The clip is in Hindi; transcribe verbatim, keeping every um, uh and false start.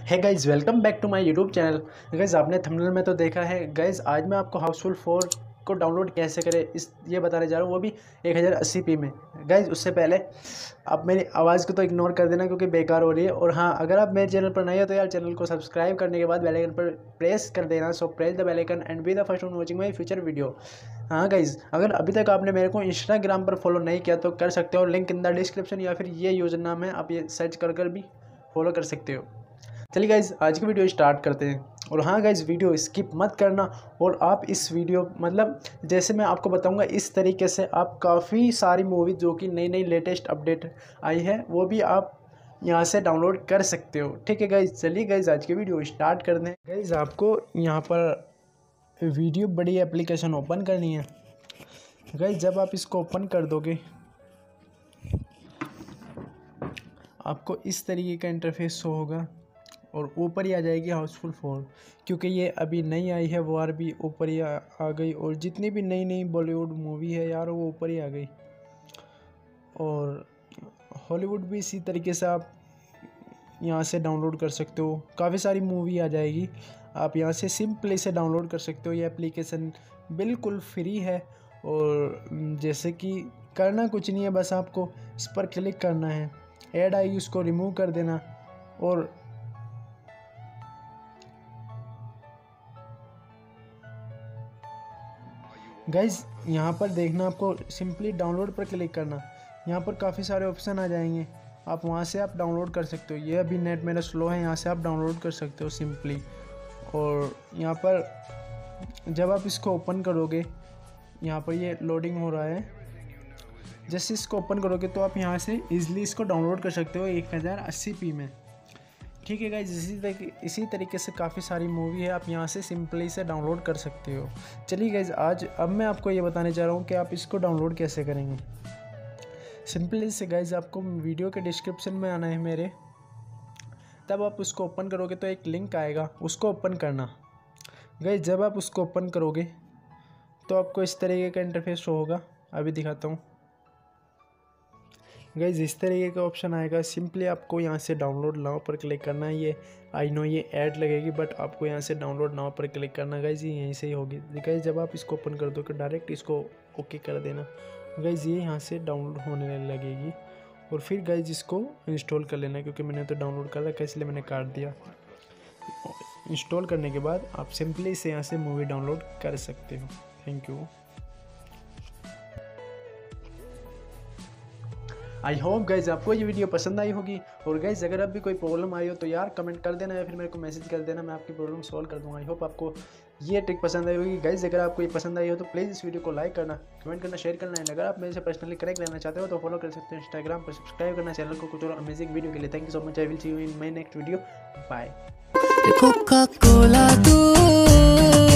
है guys, welcome back to my YouTube channel. Guys आपने थंबनेल में तो देखा है। गाइज आज मैं आपको हाउसफुल फोर को डाउनलोड कैसे करें इस ये बताने जा रहा हूँ, वो भी एक हज़ार अस्सी पी में। गाइज उससे पहले आप मेरी आवाज़ को तो इग्नोर कर देना क्योंकि बेकार हो रही है। और हाँ, अगर आप मेरे चैनल पर नए हो तो यार चैनल को सब्सक्राइब करने के बाद बेल आइकन पर प्रेस कर देना। So press the bell icon and be the first one watching my future video. हाँ गाइज, अगर अभी तक आपने मेरे को इंस्टाग्राम पर फॉलो नहीं किया तो कर सकते हो, लिंक इन द डिस्क्रिप्शन या फिर ये यूज़र नाम है, आप ये सर्च कर कर भी फॉलो कर सकते हो। चलिए गाइज आज की वीडियो स्टार्ट करते हैं। और हाँ गाइज, वीडियो स्किप मत करना। और आप इस वीडियो मतलब जैसे मैं आपको बताऊंगा इस तरीके से आप काफ़ी सारी मूवी जो कि नई नई लेटेस्ट अपडेट आई है वो भी आप यहाँ से डाउनलोड कर सकते हो। ठीक है गाइज, चलिए गाइज आज की वीडियो स्टार्ट कर दें। गाइज आपको यहाँ पर वीडियो बड़ी एप्लीकेशन ओपन करनी है। गाइज जब आप इसको ओपन कर दोगे आपको इस तरीके का इंटरफेस शो होगा और ऊपर ही आ जाएगी हाउसफुल फोर, क्योंकि ये अभी नई आई है। वो आर भी ऊपर ही आ, आ गई। और जितनी भी नई नई बॉलीवुड मूवी है यार वो ऊपर ही आ गई। और हॉलीवुड भी इसी तरीके से आप यहाँ से डाउनलोड कर सकते हो। काफ़ी सारी मूवी आ जाएगी, आप यहाँ से सिंपली से डाउनलोड कर सकते हो। ये एप्लीकेशन बिल्कुल फ्री है। और जैसे कि करना कुछ नहीं है, बस आपको इस पर क्लिक करना है, ऐड आएगी उसको रिमूव कर देना। और गाइज यहाँ पर देखना, आपको सिंपली डाउनलोड पर क्लिक करना। यहाँ पर काफ़ी सारे ऑप्शन आ जाएंगे, आप वहाँ से आप डाउनलोड कर सकते हो। ये अभी नेट मेरा स्लो है, यहाँ से आप डाउनलोड कर सकते हो सिंपली। और यहाँ पर जब आप इसको ओपन करोगे, यहाँ पर ये लोडिंग हो रहा है, जैसे इसको ओपन करोगे तो आप यहाँ से ईज़िली इसको डाउनलोड कर सकते हो एक हज़ार अस्सी पी में। ठीक है गाइज, इसी तरीके इसी तरीके से काफ़ी सारी मूवी है, आप यहाँ से सिंपली से डाउनलोड कर सकते हो। चलिए गाइज आज अब मैं आपको ये बताने जा रहा हूँ कि आप इसको डाउनलोड कैसे करेंगे। सिंपली से गाइज आपको वीडियो के डिस्क्रिप्शन में आना है मेरे, तब आप उसको ओपन करोगे तो एक लिंक आएगा, उसको ओपन करना। गाइज जब आप उसको ओपन करोगे तो आपको इस तरीके का इंटरफेस शो होगा। अभी दिखाता हूँ गाइज, इस तरीके का ऑप्शन आएगा। सिंपली आपको यहाँ से डाउनलोड नाउ पर क्लिक करना है। ये आई नो ये ऐड लगेगी, बट आपको यहाँ से डाउनलोड नाउ पर क्लिक करना। गाइज ये यहीं से ही होगी। गाइज जब आप इसको ओपन कर दो तो डायरेक्ट इसको ओके कर देना। गाइज ये यहाँ से डाउनलोड होने लगेगी। और फिर गाइज इसको इंस्टॉल कर लेना, क्योंकि मैंने तो डाउनलोड कर रखा है इसलिए मैंने काट दिया। इंस्टॉल करने के बाद आप सिंपली से यहाँ से मूवी डाउनलोड कर सकते हो। Thank you. I hope guys आपको ये वीडियो पसंद आई होगी। और गाइज अगर अब भी कोई प्रॉब्लम आई हो तो यार कमेंट कर देना या फिर मेरे को मैसेज कर देना, मैं आपकी प्रॉब्लम सॉल्व कर दूँगा। आई होप आपको ये ट्रिक पसंद आई होगी। गाइज अगर आपको ये पसंद आई हो तो प्लीज़ इस वीडियो को लाइक करना, कमेंट करना, शेयर करना है। अगर आप मेरे से पर्सनली कनेक्ट रहना चाहते हो तो फॉलो कर सकते हो इंस्टाग्राम पर, सब्सक्राइब करना चैनल को कुछ और अमेजिंग वीडियो के लिए। Thank you so much. I will see you in my next video. Bye.